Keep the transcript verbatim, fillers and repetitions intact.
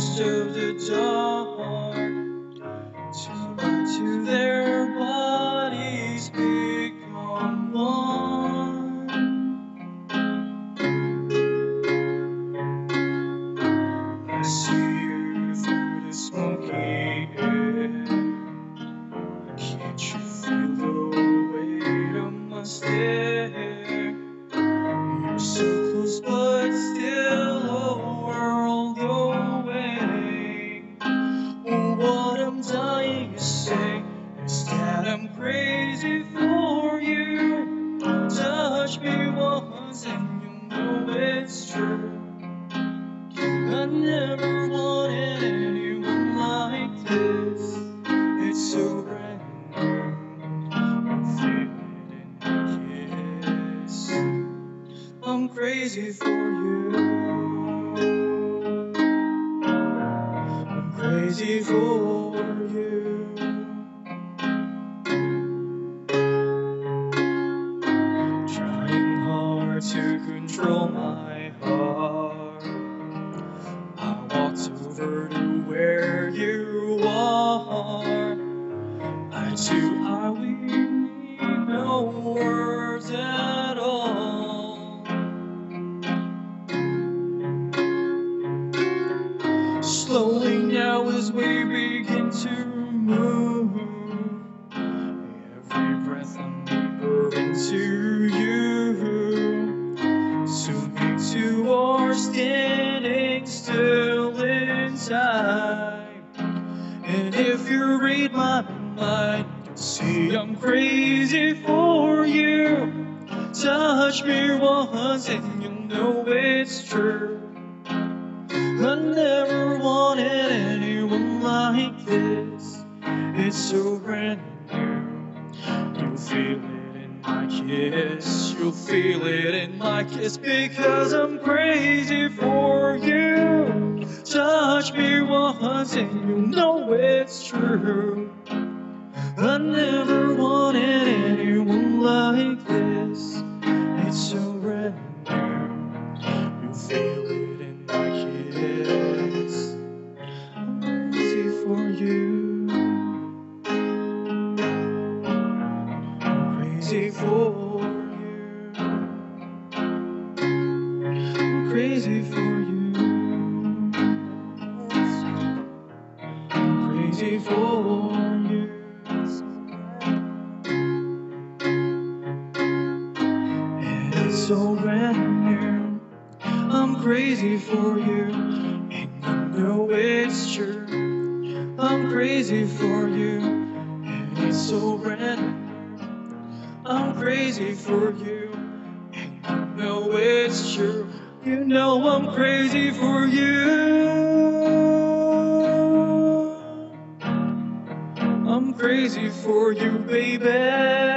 most of the dark, to their bodies become one. I see you through the smoky air. Can't you feel the weight of my stare? You're so close but still a world away. What I'm dying to say is that I'm crazy for you. Touch me once and you'll know it's true. I never wanted anyone like this. It's so brand new. I feel it in my kiss. I'm crazy for you. I'm crazy for you. Trying hard to control my heart, I walked over to where you are. I too, I we need no words at all. Slowly now as we begin to move, every breath I'm deeper into you. Soon we two are standing still in time. And if you read my mind, you'll see I'm crazy for you. Touch me once and you'll know it's true. I never wanted anyone like this. It's so brand new. You'll feel it in my kiss. You'll feel it in my kiss because I'm crazy for you. Touch me once and you'll know it's true. I never wanted anyone like this. It's so brand new. You'll feel it in my kiss. I'm crazy for you. I'm crazy for you. I'm crazy for you. I'm crazy for you. And it's so brand new. I'm crazy for you, and you know it's true. I'm crazy for you, and it's so brand new. I'm crazy for you, and you know it's true. You know I'm crazy for you. I'm crazy for you, baby.